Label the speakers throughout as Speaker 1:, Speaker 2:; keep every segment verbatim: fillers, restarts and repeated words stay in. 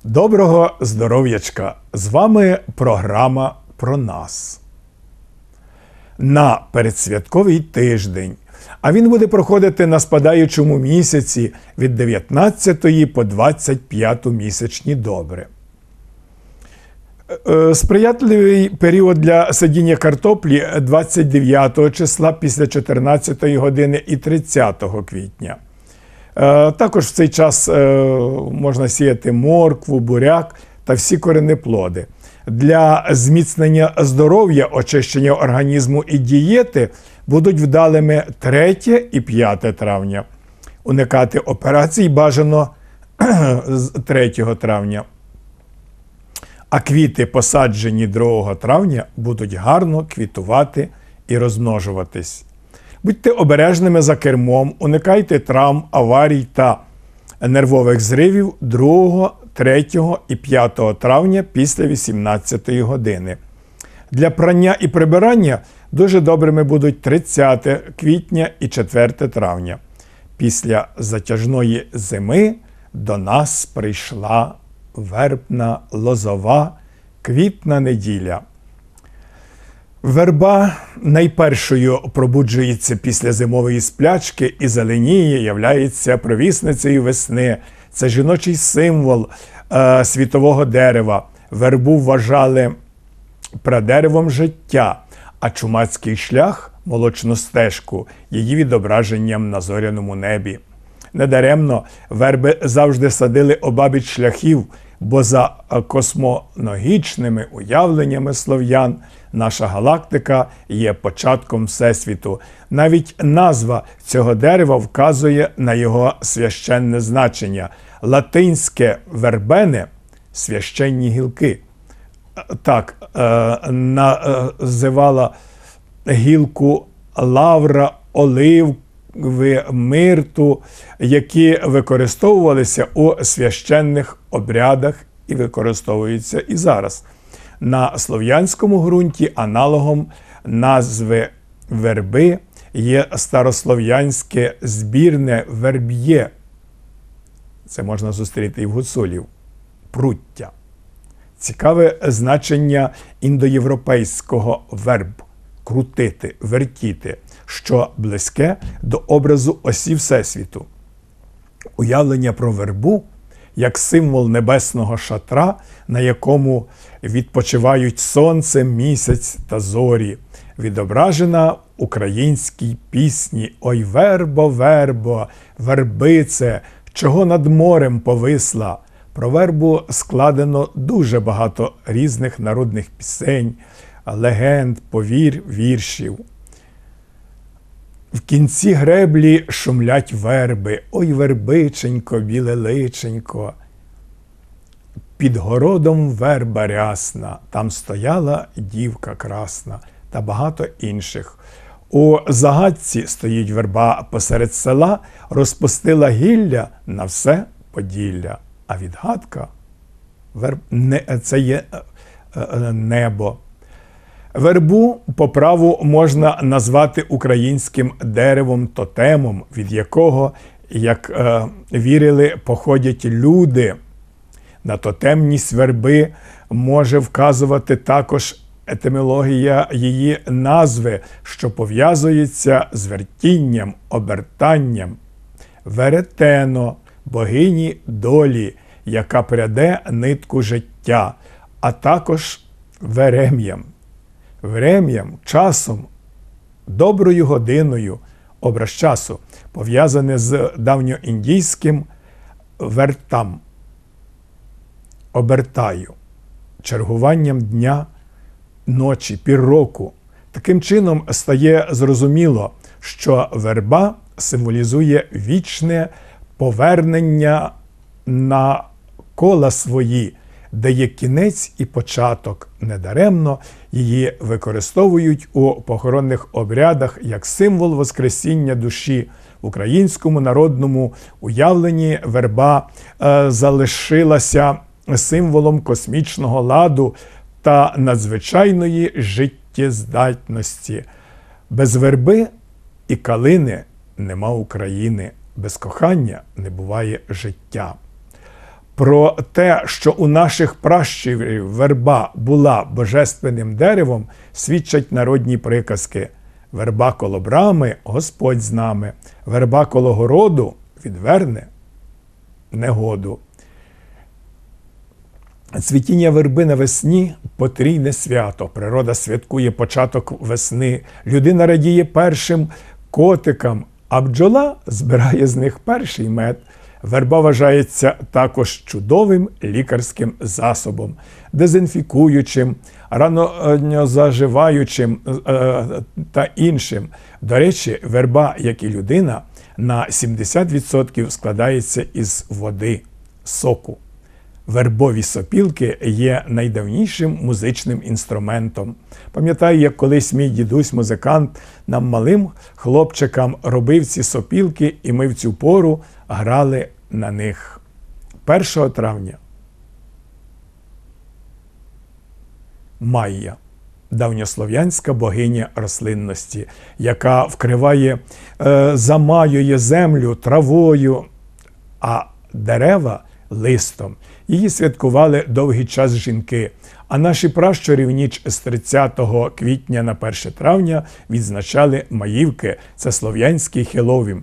Speaker 1: Доброго здоров'ячка! З вами програма про нас. На передсвятковий тиждень, а він буде проходити на спадаючому місяці від дев'ятнадцятої по двадцять п'яту місячні добри. Сприятливий період для садіння картоплі двадцять дев'ятого числа після чотирнадцятої години і тридцятого квітня. Також в цей час можна сіяти моркву, буряк та всі коренеплоди. Для зміцнення здоров'я, очищення організму і дієти будуть вдалими третє і п'яте травня. Уникати операцій бажано з третього травня. А квіти, посаджені другого травня, будуть гарно квітувати і розмножуватись. Будьте обережними за кермом, уникайте травм, аварій та нервових зривів другого, третього і п'ятого травня після вісімнадцятої години. Для прання і прибирання дуже добрими будуть тридцяте квітня і четверте травня. Після затяжної зими до нас прийшла вербна, лозова, квітна неділя. Верба найпершою пробуджується після зимової сплячки і зеленіє, являється провісницею весни. Це жіночий символ е, світового дерева. Вербу вважали прадеревом життя, а чумацький шлях – молочну стежку, її відображенням на зоряному небі. Недаремно верби завжди садили обабіч шляхів, бо за космологічними уявленнями слов'ян наша галактика є початком Всесвіту. Навіть назва цього дерева вказує на його священне значення. Латинське «вербене» – священні гілки. Так називала гілку лавра, оливи, мирту, які використовувалися у священних обрядах і використовуються і зараз. На слов'янському ґрунті аналогом назви верби є старослов'янське збірне верб'є. Це можна зустріти і в гуцулів. Пруття. Цікаве значення індоєвропейського верб – крутити, вертіти, що близьке до образу осі Всесвіту. Уявлення про вербу як символ небесного шатра, на якому відпочивають сонце, місяць та зорі, відображена в українській пісні «Ой, вербо, вербо, вербице, чого над морем повисла». Про вербу складено дуже багато різних народних пісень, легенд, повір, віршів. В кінці греблі шумлять верби, ой, вербиченько, біле личенько. Під городом верба рясна, там стояла дівка красна та багато інших. У загадці стоїть верба посеред села, розпустила гілля на все Поділля. А відгадка верб... не... це є небо. Вербу по праву можна назвати українським деревом-тотемом, від якого, як е, вірили, походять люди. На тотемність верби може вказувати також етимологія її назви, що пов'язується з вертінням, обертанням. Веретено – богині долі, яка пряде нитку життя, а також верем'ям. Врем'ям, часом, доброю годиною, образ часу, пов'язане з давньоіндійським вертам, обертаю, чергуванням дня, ночі, пір року. Таким чином стає зрозуміло, що верба символізує вічне повернення на кола свої, де є кінець і початок. Недаремно її використовують у похоронних обрядах як символ воскресіння душі. В українському народному уявленні верба е, залишилася символом космічного ладу та надзвичайної життєздатності. Без верби і калини нема України, без кохання не буває життя. Про те, що у наших пращурів верба була божественним деревом, свідчать народні приказки. Верба коло брами – Господь з нами, верба коло городу – відверне негоду. Цвітіння верби навесні – потрійне свято. Природа святкує початок весни. Людина радіє першим котикам, а бджола збирає з них перший мед. Верба вважається також чудовим лікарським засобом, дезінфікуючим, ранозаживаючим е, та іншим. До речі, верба, як і людина, на сімдесят відсотків складається із води, соку. Вербові сопілки є найдавнішим музичним інструментом. Пам'ятаю, як колись мій дідусь-музикант нам малим хлопчикам робив ці сопілки, і ми в цю пору грали на них. першого травня Майя, давньослов'янська богиня рослинності, яка вкриває, е, замаює землю травою, а дерева – листом. Її святкували довгий час жінки, а наші пращури в ніч з тридцятого квітня на перше травня відзначали Маївки – це слов'янський Хеллоуін.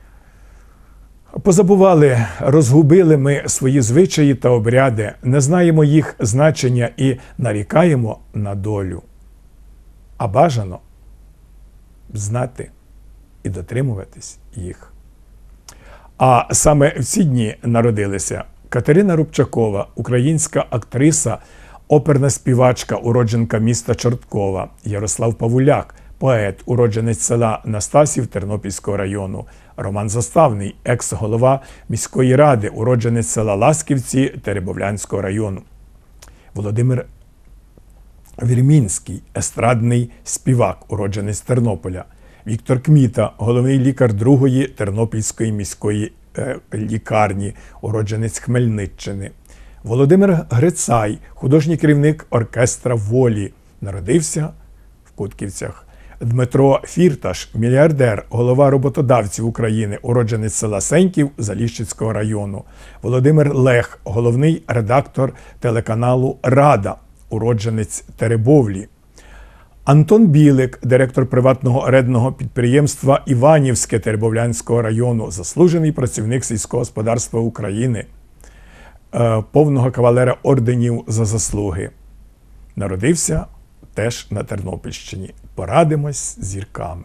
Speaker 1: Позабували, розгубили ми свої звичаї та обряди, не знаємо їх значення і нарікаємо на долю. А бажано знати і дотримуватись їх. А саме в ці дні народилися Катерина Рубчакова, українська актриса, оперна співачка, уродженка міста Чорткова, Ярослав Павуляк, поет, уродженець села Настасів Тернопільського району, Роман Заставний, екс-голова міської ради, уродженець села Ласківці Теребовлянського району, Володимир Вірмінський, естрадний співак, уродженець Тернополя, Віктор Кміта, головний лікар другої Тернопільської міської е, лікарні, уродженець Хмельниччини, Володимир Грицай, художній керівник оркестра «Волі», народився в Кутківцях. Дмитро Фірташ, мільярдер, голова роботодавців України, уродженець села Сеньків Заліщицького району. Володимир Лех, головний редактор телеканалу «Рада», уродженець Теребовлі. Антон Білик, директор приватного орендного підприємства «Іванівське» Теребовлянського району, заслужений працівник сільського господарства України, повного кавалера орденів за заслуги. Народився теж на Тернопільщині. Порадимось з зірками.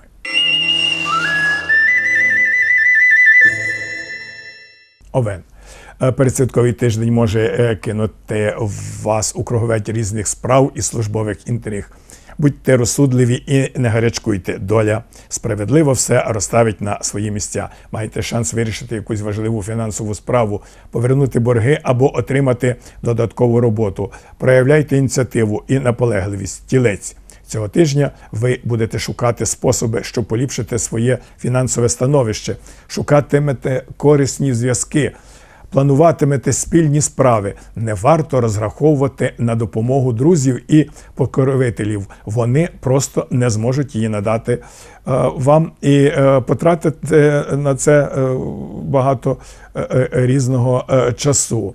Speaker 1: Овен. Передсвятковий тиждень може кинути вас у круговерть різних справ і службових інтриг. Будьте розсудливі і не гарячкуйте. Доля справедливо все розставить на свої місця. Маєте шанс вирішити якусь важливу фінансову справу, повернути борги або отримати додаткову роботу. Проявляйте ініціативу і наполегливість. Тілець. Цього тижня ви будете шукати способи, щоб поліпшити своє фінансове становище, шукатимете корисні зв'язки, плануватимете спільні справи. Не варто розраховувати на допомогу друзів і покровителів. Вони просто не зможуть її надати е, вам і е, потратите на це е, багато е, різного е, часу.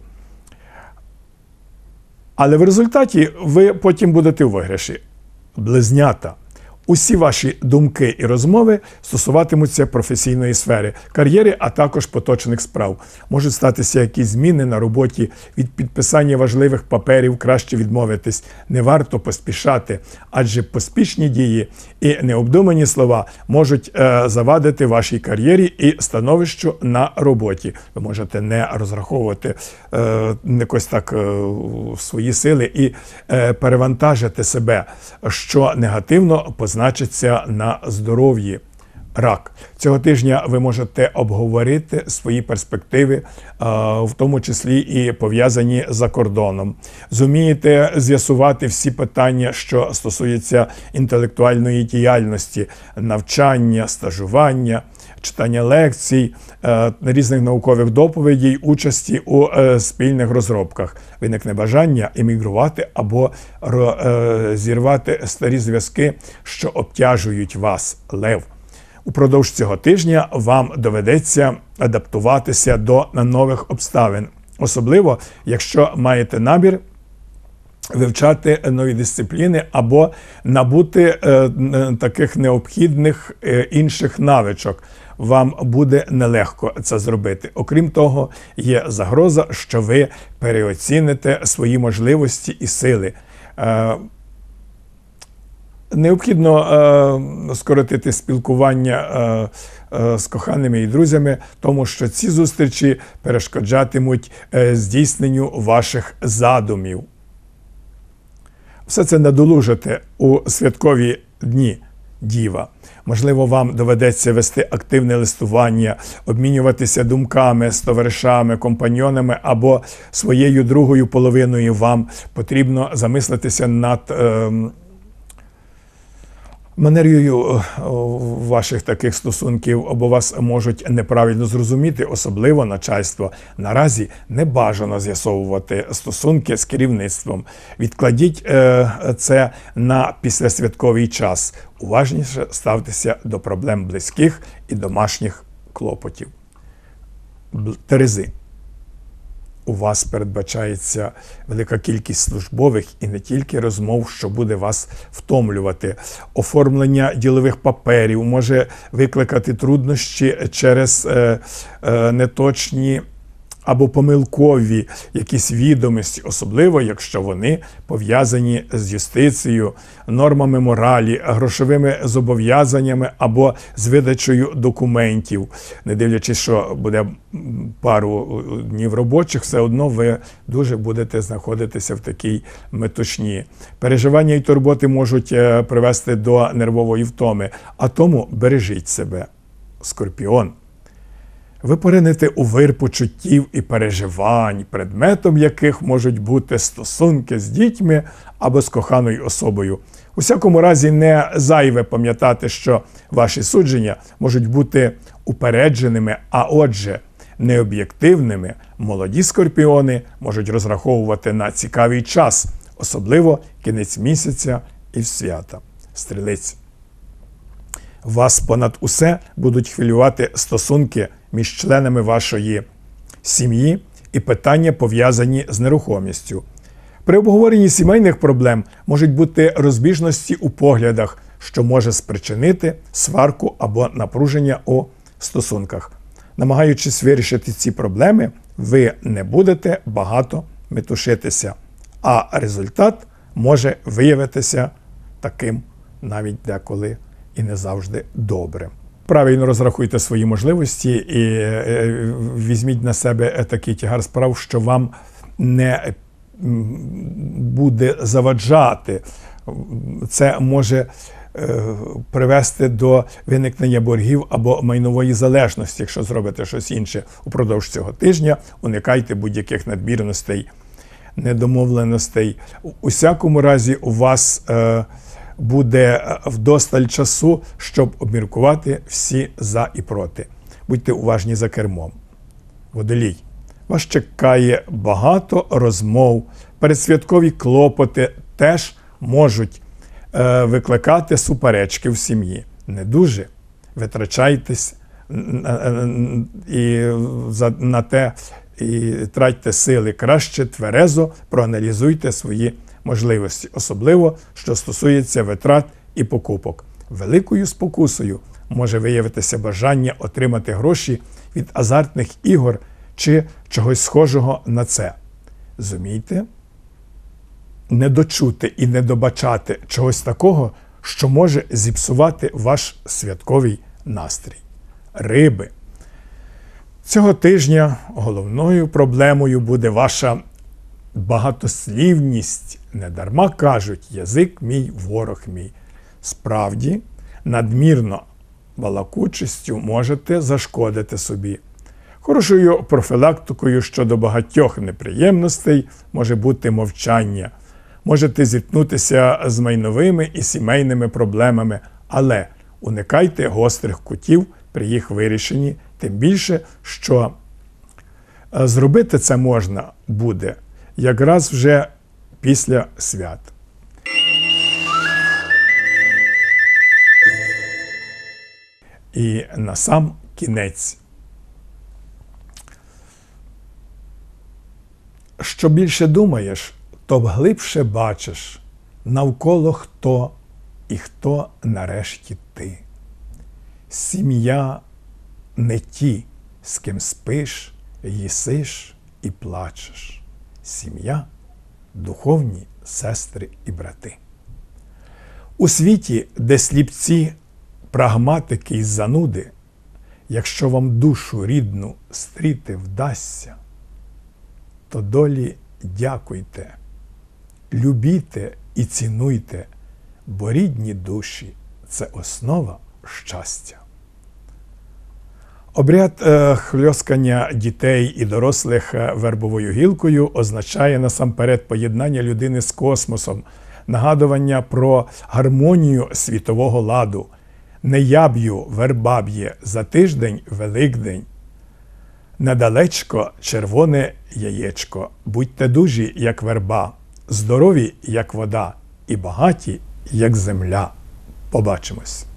Speaker 1: Але в результаті ви потім будете у виграші. Близнята. Усі ваші думки і розмови стосуватимуться професійної сфери, кар'єри, а також поточних справ. Можуть статися якісь зміни на роботі, від підписання важливих паперів краще відмовитись. Не варто поспішати, адже поспішні дії і необдумані слова можуть е, завадити вашій кар'єрі і становищу на роботі. Ви можете не розраховувати е, якось так е, свої сили і е, перевантажити себе, що негативно позначає значиться на здоров'ї. Рак. Цього тижня ви можете обговорити свої перспективи, в тому числі і пов'язані за кордоном. Зумієте з'ясувати всі питання, що стосуються інтелектуальної діяльності, навчання, стажування, читання лекцій, різних наукових доповідей, участі у спільних розробках. Виникне бажання емігрувати або зірвати старі зв'язки, що обтяжують вас. Лев. Упродовж цього тижня вам доведеться адаптуватися до нових обставин. Особливо, якщо маєте намір вивчати нові дисципліни або набути е, таких необхідних е, інших навичок. Вам буде нелегко це зробити. Окрім того, є загроза, що ви переоціните свої можливості і сили. Е, необхідно е, скоротити спілкування е, е, з коханими і друзями, тому що ці зустрічі перешкоджатимуть е, здійсненню ваших задумів. Все це надолужите у святкові дні Діва. Можливо, вам доведеться вести активне листування, обмінюватися думками з товаришами, компаньонами або своєю другою половиною. Вам потрібно замислитися над е, манерою ваших таких стосунків, або вас можуть неправильно зрозуміти, особливо начальство. Наразі не бажано з'ясовувати стосунки з керівництвом. Відкладіть е, це на післясвятковий час. Уважніше ставтеся до проблем близьких і домашніх клопотів. Терези. У вас передбачається велика кількість службових і не тільки розмов, що буде вас втомлювати. Оформлення ділових паперів може викликати труднощі через е, е, неточні або помилкові якісь відомості, особливо, якщо вони пов'язані з юстицією, нормами моралі, грошовими зобов'язаннями або з видачею документів. Не дивлячись, що буде пару днів робочих, все одно ви дуже будете знаходитися в такій метушні. Переживання і турботи можуть привести до нервової втоми, а тому бережіть себе. Скорпіон. Ви поринете у вир почуттів і переживань, предметом яких можуть бути стосунки з дітьми або з коханою особою. У всякому разі, не зайве пам'ятати, що ваші судження можуть бути упередженими, а отже, необ'єктивними. Молоді скорпіони можуть розраховувати на цікавий час, особливо кінець місяця і свята. Стрілець. Вас понад усе будуть хвилювати стосунки між членами вашої сім'ї і питання, пов'язані з нерухомістю. При обговоренні сімейних проблем можуть бути розбіжності у поглядах, що може спричинити сварку або напруження у стосунках. Намагаючись вирішити ці проблеми, ви не будете багато метушитися, а результат може виявитися таким навіть деколи і не завжди добрим. Правильно розрахуйте свої можливості і візьміть на себе такий тягар справ, що вам не буде заваджати. Це може привести до виникнення боргів або майнової залежності, якщо зробите щось інше упродовж цього тижня. Уникайте будь-яких надмірностей, недомовленостей. У всякому разі у вас буде вдосталь часу, щоб обміркувати всі за і проти. Будьте уважні за кермом. Водолій. Вас чекає багато розмов. Передсвяткові клопоти теж можуть е, викликати суперечки в сім'ї. Не дуже витрачайтесь і за, на те і тратьте сили. Краще тверезо проаналізуйте свої можливості, особливо, що стосується витрат і покупок. Великою спокусою може виявитися бажання отримати гроші від азартних ігор чи чогось схожого на це. Зумійте не дочути і не добачати чогось такого, що може зіпсувати ваш святковий настрій. Риби. Цього тижня головною проблемою буде ваша багатослівність. Недарма кажуть, язик мій, ворог мій. Справді, надмірно балакучістю можете зашкодити собі. Хорошою профілактикою щодо багатьох неприємностей може бути мовчання. Можете зіткнутися з майновими і сімейними проблемами, але уникайте гострих кутів при їх вирішенні, тим більше, що зробити це можна буде якраз вже після свят. І на сам кінець. що більше думаєш, то глибше бачиш, навколо хто і хто нарешті ти. Сім'я не ті, з ким спиш, їсиш і плачеш. Сім'я – духовні сестри і брати. У світі, де сліпці, прагматики й зануди, якщо вам душу рідну стріти вдасться, то долі дякуйте, любіте і цінуйте, бо рідні душі – це основа щастя. Обряд е, хльоскання дітей і дорослих вербовою гілкою означає насамперед поєднання людини з космосом, нагадування про гармонію світового ладу. Не яб'ю вербаб'є, за тиждень Великдень. Недалечко червоне яєчко. Будьте дужі, як верба, здорові, як вода, і багаті, як земля. Побачимось.